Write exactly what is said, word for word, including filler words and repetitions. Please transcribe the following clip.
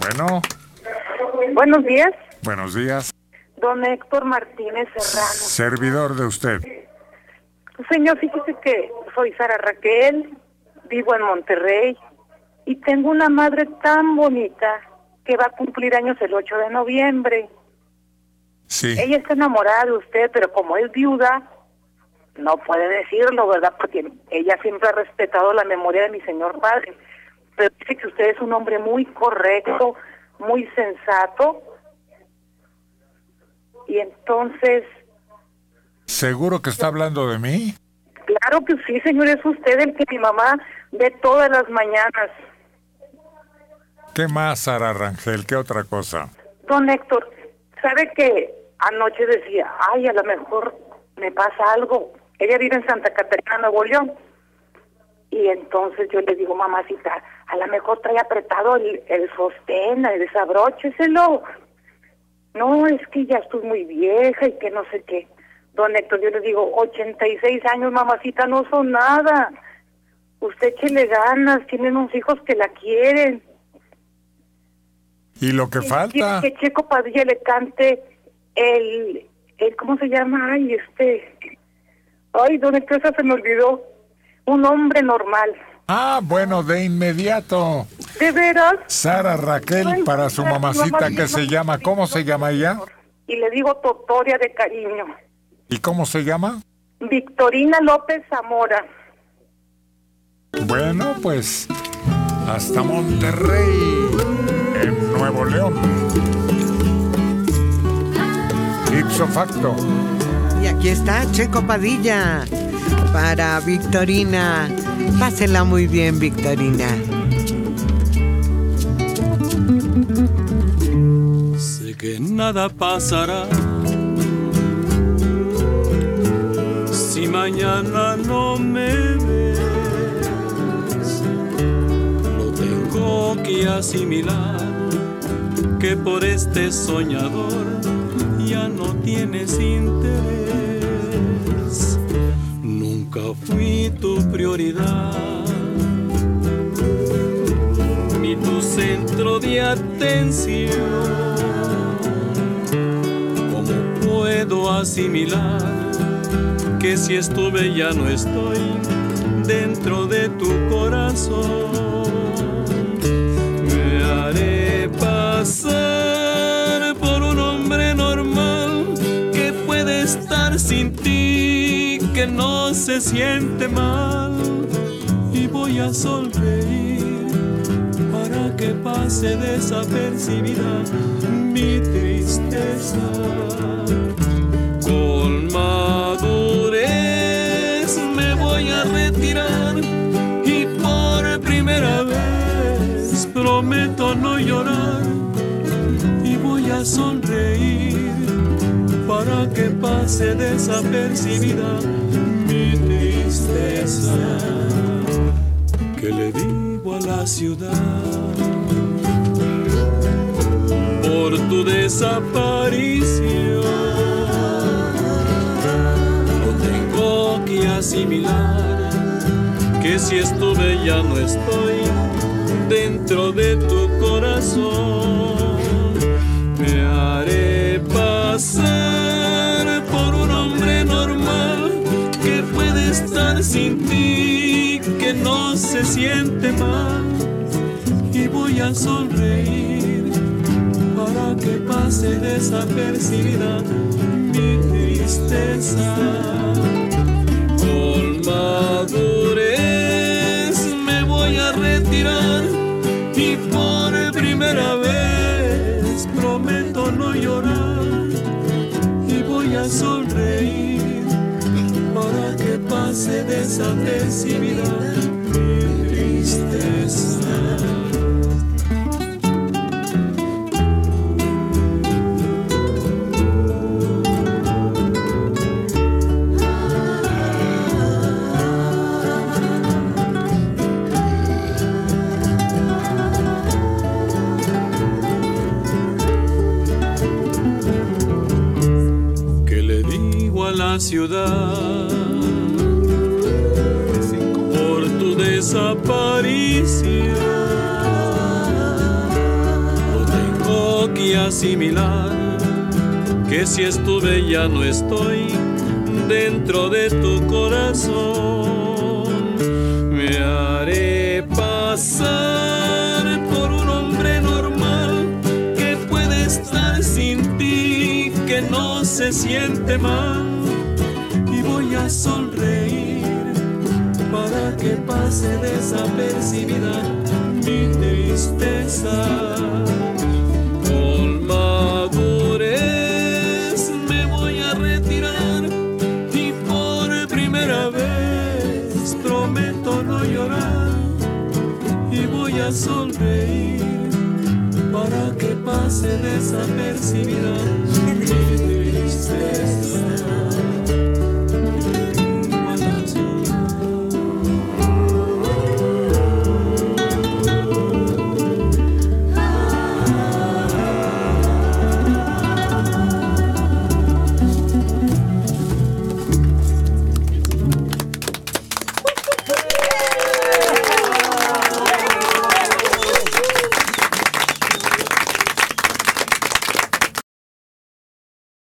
Bueno. Buenos días. Buenos días. Don Héctor Martínez Serrano. Servidor de usted. Señor, fíjese que soy Sara Raquel, vivo en Monterrey y tengo una madre tan bonita que va a cumplir años el ocho de noviembre. Sí. Ella está enamorada de usted, pero como es viuda, no puede decirlo, ¿verdad? Porque ella siempre ha respetado la memoria de mi señor padre. Pero dice que usted es un hombre muy correcto, muy sensato. Y entonces... ¿Seguro que está hablando de mí? Claro que sí, señor, es usted el que mi mamá ve todas las mañanas. ¿Qué más, Sara Rangel? ¿Qué otra cosa? Don Héctor, ¿sabe que anoche decía, ay, a lo mejor me pasa algo? Ella vive en Santa Catarina, Nuevo León. Y entonces yo le digo, mamacita, a lo mejor trae apretado el, el sostén, el desabrócheselo. No, es que ya estoy muy vieja y que no sé qué. Don Héctor, yo le digo, ochenta y seis años, mamacita, no son nada. Usted échele ganas, tienen unos hijos que la quieren. ¿Y lo que falta? Que Checo Padilla le cante el, el, ¿cómo se llama? Ay, este... Ay, don Héctor, esa se me olvidó. Un hombre normal. Ah, bueno, de inmediato. ¿De veras? Sara Raquel, ay, para su mamacita, que se llama, ¿cómo se llama ella? Y le digo Totoria de cariño. ¿Y cómo se llama? Victorina López Zamora. Bueno, pues hasta Monterrey, en Nuevo León. Ipso facto. Y aquí está Checo Padilla para Victorina. Pásela muy bien, Victorina. Sé que nada pasará si mañana no me ves. Lo tengo que asimilar, que por este soñador ya no tienes interés. Nunca fui tu prioridad, ni tu centro de atención. ¿Cómo puedo asimilar que si estuve ya no estoy dentro de tu corazón? Me haré pasar por un hombre normal que puede estar sin ti, que no se siente mal, y voy a sonreír para que pase desapercibida mi tristeza. Con madurez me voy a retirar y por primera vez prometo no llorar, y voy a sonreír para que pase desapercibida mi tristeza. ¿Qué le digo a la ciudad por tu desaparición? No tengo que asimilar que si estuve ya no estoy dentro de tu corazón. Me haré pasar por un hombre normal que puede estar sin ti, que no se siente mal, y voy a sonreír para que pase desapercibida mi tristeza. Con madurez me voy a retirar y por primera vez prometo no llorar, y voy a sonreír para que pase desapercibida mi tristeza. Ciudad por tu desaparición. No y asimilar que si estuve ya no estoy dentro de tu corazón. Me haré pasar por un hombre normal que puede estar sin ti, que no se siente mal, y voy a sonreír para que pase desapercibida mi tristeza. Con madurez me voy a retirar y por primera vez prometo no llorar, y voy a sonreír para que pase desapercibida mi tristeza.